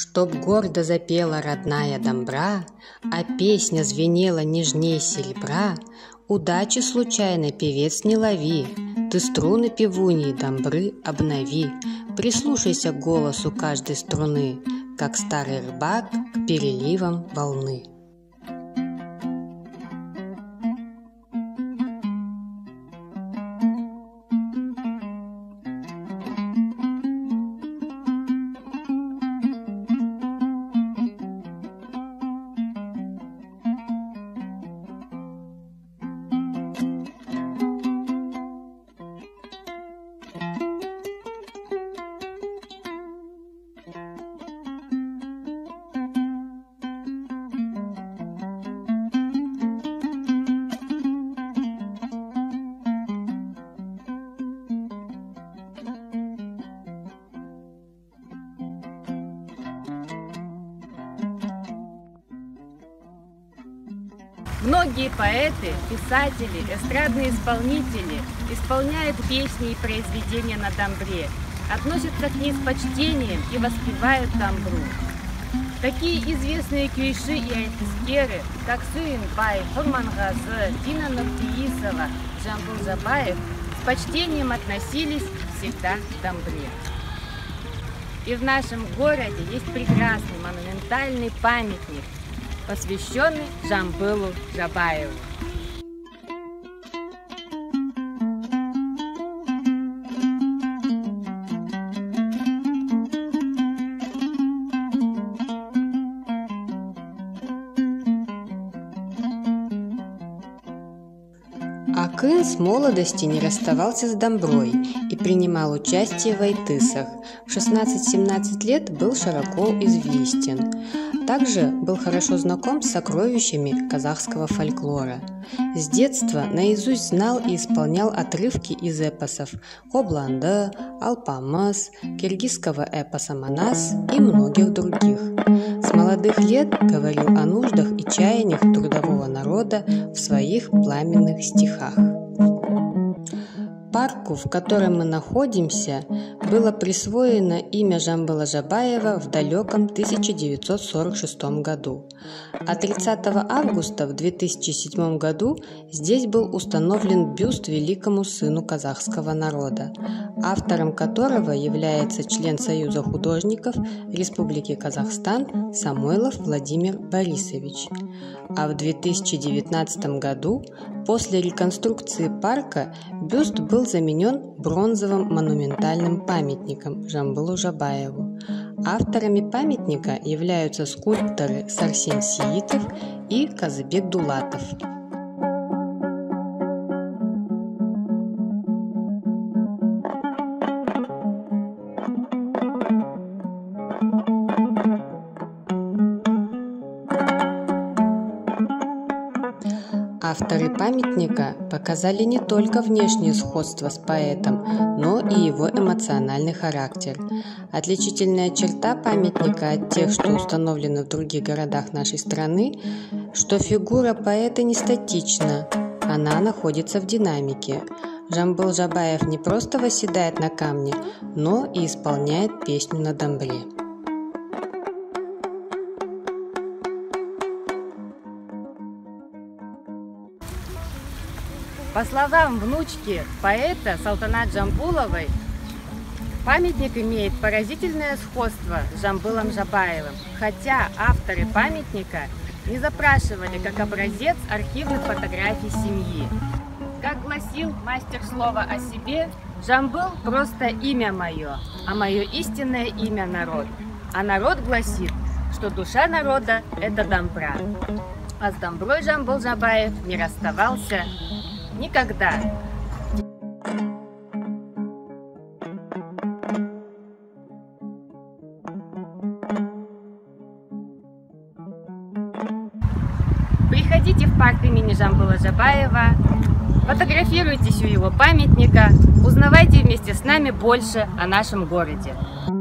Чтоб гордо запела родная домбра, а песня звенела нежней серебра, удачи случайно, певец, не лови, ты струны певуньи домбры обнови, прислушайся к голосу каждой струны, как старый рыбак к переливам волны. Многие поэты, писатели, эстрадные исполнители исполняют песни и произведения на домбре, относятся к ней с почтением и воспевают домбру. Такие известные кюйши и айтыскеры, как Сыйынбай, Хурмангазы, Дина Нурпиисова, Жамбыл Жабаев, с почтением относились всегда к домбре. И в нашем городе есть прекрасный монументальный памятник, посвященный Жамбылу Жабаеву. Акын с молодости не расставался с домброй и принимал участие в айтысах. В 16-17 лет был широко известен. Также был хорошо знаком с сокровищами казахского фольклора. С детства наизусть знал и исполнял отрывки из эпосов Кобланды, Алпамыс, киргизского эпоса Манас и многих других. С молодых лет говорил о нуждах и чаяниях трудового народа в своих пламенных стихах. Парку, в котором мы находимся, было присвоено имя Жамбыла Жабаева в далеком 1946 году. А 30 августа в 2007 году здесь был установлен бюст великому сыну казахского народа, автором которого является член Союза художников Республики Казахстан Самойлов Владимир Борисович. А в 2019 году, после реконструкции парка, бюст был заменен бронзовым монументальным памятником Жамбылу Жабаеву. Авторами памятника являются скульпторы Сарсен Сиитов и Казыбек Дулатов. Авторы памятника показали не только внешнее сходство с поэтом, но и его эмоциональный характер. Отличительная черта памятника от тех, что установлены в других городах нашей страны, что фигура поэта не статична, она находится в динамике. Жамбыл Жабаев не просто восседает на камне, но и исполняет песню на домбре. По словам внучки поэта Салтанат Жамбуловой, памятник имеет поразительное сходство с Жамбылом Жабаевым, хотя авторы памятника не запрашивали как образец архивных фотографий семьи. Как гласил мастер слова о себе, Жамбыл – просто имя мое, а мое истинное имя – народ. А народ гласит, что душа народа – это домбра. А с домброй Жамбыл Жабаев не расставался никогда. Приходите в парк имени Жамбыла Жабаева, фотографируйтесь у его памятника, узнавайте вместе с нами больше о нашем городе.